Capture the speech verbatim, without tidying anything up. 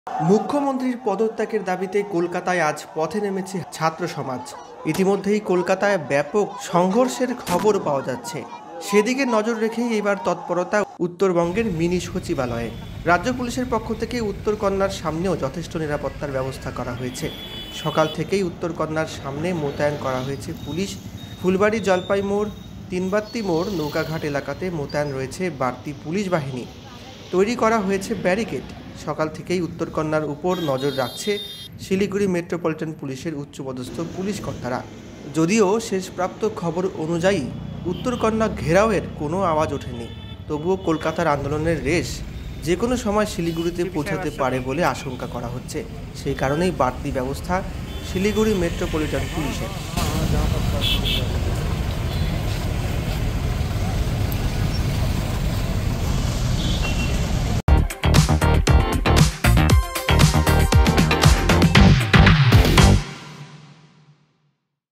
মুখ্যমন্ত্রীর পদত্যাগের দাবিতে কলকাতায় আজ পথে নেমেছে ছাত্র সমাজ। ইতিমধ্যেই কলকাতায় ব্যাপক সংঘর্ষের খবর পাওয়া যাচ্ছে। সেদিকে নজর রেখেই এবার তৎপরতা উত্তরবঙ্গের মিনি সচিবালয়ে। রাজ্য পুলিশের পক্ষ থেকে উত্তরকন্যার সামনেও যথেষ্ট নিরাপত্তার ব্যবস্থা করা হয়েছে। সকাল থেকেই উত্তরকন্যার সামনে মোতায়েন করা হয়েছে পুলিশ। ফুলবাড়ি, জলপাই মোড়, তিনবাত্তি মোড়, নৌকাঘাট এলাকাতে মোতায়েন রয়েছে বাড়তি পুলিশ বাহিনী। তৈরি করা হয়েছে ব্যারিকেড। সকাল থেকেই উত্তরকন্যার উপর নজর রাখছে শিলিগুড়ি মেট্রোপলিটন পুলিশের উচ্চপদস্থ পুলিশ কর্তারা। যদিও শেষপ্রাপ্ত খবর অনুযায়ী উত্তরকন্যা ঘেরাওয়ের কোনো আওয়াজ ওঠেনি, তবুও কলকাতার আন্দোলনের রেশ যে কোনো সময় শিলিগুড়িতে পৌঁছাতে পারে বলে আশঙ্কা করা হচ্ছে। সেই কারণেই বাড়তি ব্যবস্থা শিলিগুড়ি মেট্রোপলিটন পুলিশের।